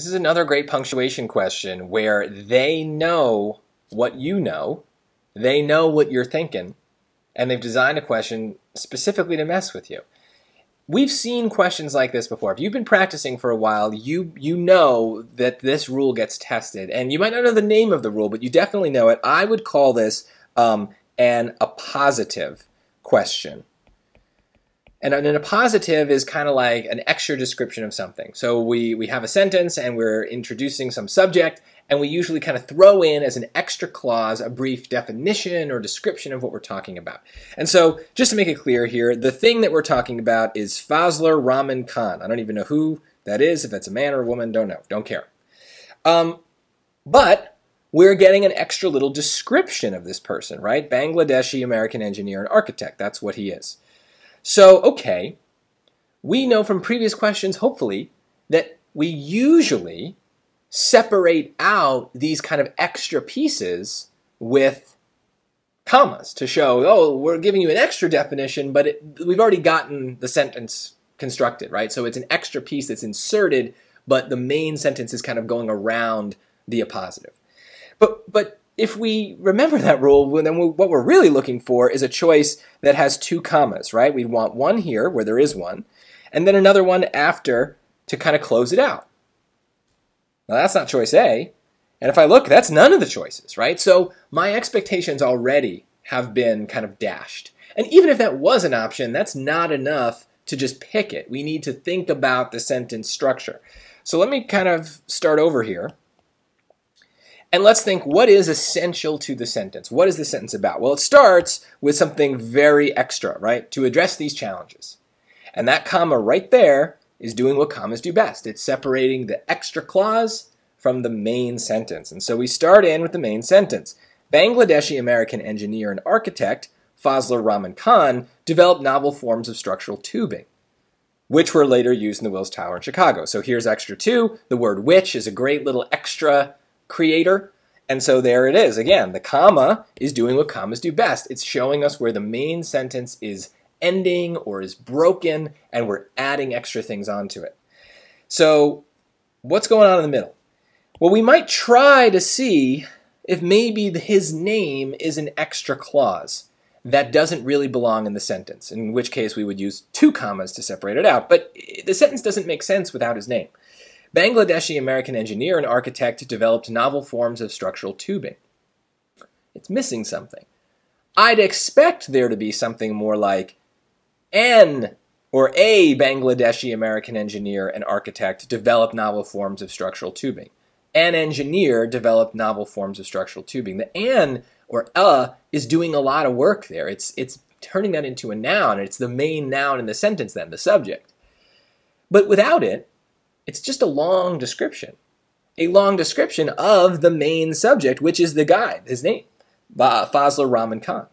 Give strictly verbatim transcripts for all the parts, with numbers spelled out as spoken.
This is another great punctuation question where they know what you know, they know what you're thinking, and they've designed a question specifically to mess with you. We've seen questions like this before. If you've been practicing for a while, you you know that this rule gets tested. And you might not know the name of the rule, but you definitely know it. I would call this um, an appositive question. And an appositive is kind of like an extra description of something. So we, we have a sentence and we're introducing some subject, and we usually kind of throw in as an extra clause a brief definition or description of what we're talking about. And so just to make it clear here, the thing that we're talking about is Fazlur Rahman Khan. I don't even know who that is, if it's a man or a woman, don't know, don't care. Um, but we're getting an extra little description of this person, right? Bangladeshi American engineer and architect, that's what he is. So, okay, we know from previous questions, hopefully, that we usually separate out these kind of extra pieces with commas to show, oh, we're giving you an extra definition, but it, we've already gotten the sentence constructed, right? So it's an extra piece that's inserted, but the main sentence is kind of going around the appositive. But, but if we remember that rule, then what we're really looking for is a choice that has two commas, right? We want one here, where there is one, and then another one after to kind of close it out. Now that's not choice A, and if I look, that's none of the choices, right? So my expectations already have been kind of dashed. And even if that was an option, that's not enough to just pick it. We need to think about the sentence structure. So let me kind of start over here. And let's think, what is essential to the sentence? What is the sentence about? Well, it starts with something very extra, right? To address these challenges. And that comma right there is doing what commas do best. It's separating the extra clause from the main sentence. And so we start in with the main sentence. Bangladeshi American engineer and architect Fazlur Rahman Khan developed novel forms of structural tubing, which were later used in the Wills Tower in Chicago. So here's extra two. The word which is a great little extra creator, and so there it is. Again, the comma is doing what commas do best. It's showing us where the main sentence is ending or is broken, and we're adding extra things onto it. So what's going on in the middle? Well, we might try to see if maybe his name is an extra clause that doesn't really belong in the sentence, in which case we would use two commas to separate it out. But the sentence doesn't make sense without his name. Bangladeshi American engineer and architect developed novel forms of structural tubing. It's missing something. I'd expect there to be something more like an or a Bangladeshi American engineer and architect developed novel forms of structural tubing. An engineer developed novel forms of structural tubing. The an or a is doing a lot of work there. It's, it's turning that into a noun. It's the main noun in the sentence then, the subject. But without it, it's just a long description. A long description of the main subject, which is the guy, his name, Fazlur Rahman Khan.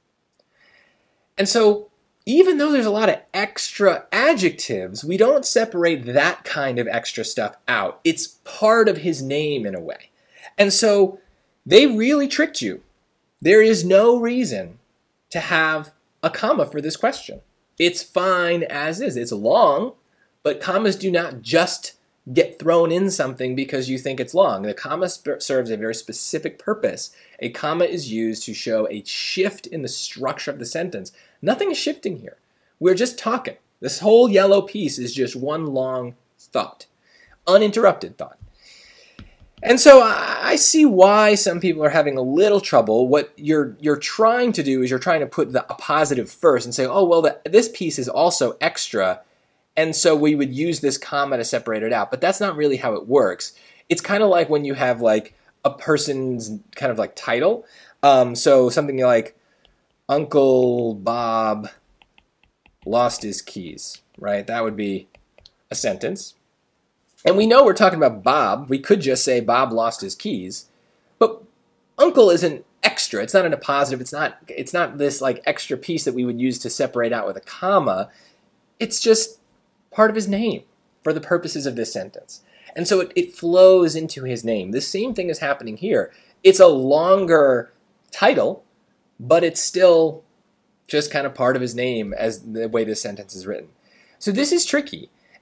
And so, even though there's a lot of extra adjectives, we don't separate that kind of extra stuff out. It's part of his name in a way. And so, they really tricked you. There is no reason to have a comma for this question. It's fine as is. It's long, but commas do not just get thrown in something because you think it's long. The comma serves a very specific purpose. A comma is used to show a shift in the structure of the sentence. Nothing is shifting here. We're just talking. This whole yellow piece is just one long thought, uninterrupted thought. And so I see why some people are having a little trouble. What you're you're trying to do is you're trying to put the appositive first and say, oh, well, the, this piece is also extra, and so we would use this comma to separate it out. But that's not really how it works. It's kind of like when you have like a person's kind of like title. Um, so something like Uncle Bob lost his keys, right? That would be a sentence. And we know we're talking about Bob. We could just say Bob lost his keys. But Uncle isn't extra. It's not an appositive. It's not, it's not this like extra piece that we would use to separate out with a comma. It's just part of his name for the purposes of this sentence. And so it, it flows into his name. The same thing is happening here. It's a longer title, but it's still just kind of part of his name as the way this sentence is written. So this is tricky.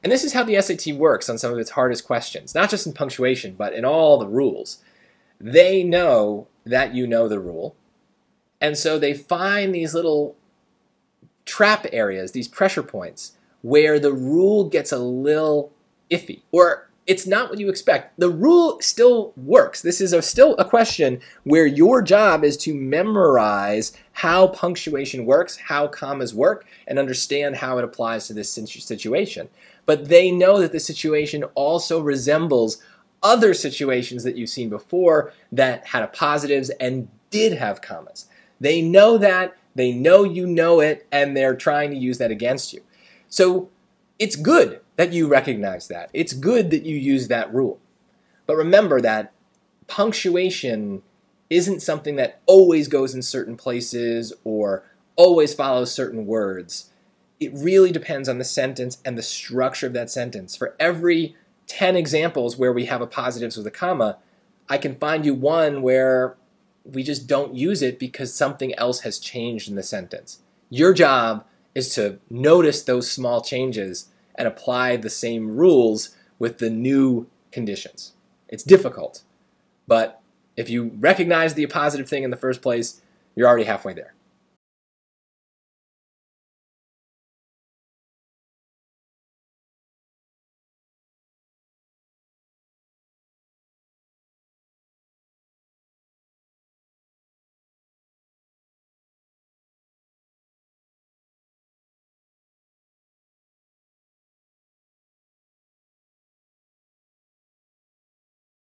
And this is how the S A T works on some of its hardest questions, not just in punctuation, but in all the rules. They know that you know the rule, and so they find these little trap areas, these pressure points, where the rule gets a little iffy, or it's not what you expect. The rule still works. This is a, still a question where your job is to memorize how punctuation works, how commas work, and understand how it applies to this situation. But they know that the situation also resembles other situations that you've seen before that had appositives and did have commas. They know that, they know you know it, and they're trying to use that against you. So it's good that you recognize that. It's good that you use that rule. But remember that punctuation isn't something that always goes in certain places or always follows certain words. It really depends on the sentence and the structure of that sentence. For every ten examples where we have appositives with a comma, I can find you one where we just don't use it because something else has changed in the sentence. Your job is to notice those small changes and apply the same rules with the new conditions. It's difficult, but if you recognize the appositive thing in the first place, you're already halfway there.